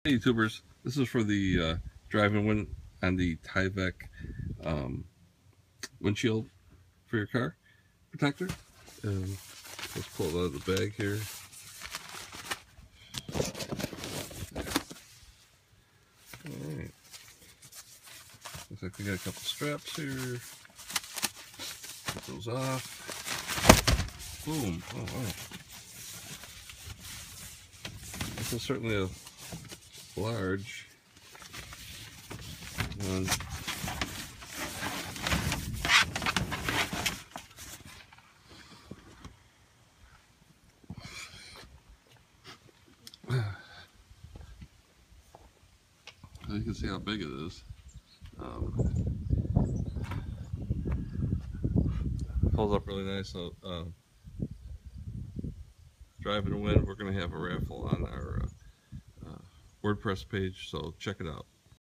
Hey YouTubers, this is for the driving wind on the Tyvek windshield for your car protector. And let's pull it out of the bag here. Alright. Looks like we got a couple straps here. Put those off. Boom. Oh wow. This is certainly a large one. You can see how big it is. Pulls up really nice. So, driving to win, we're going to have a raffle on our WordPress page, so check it out.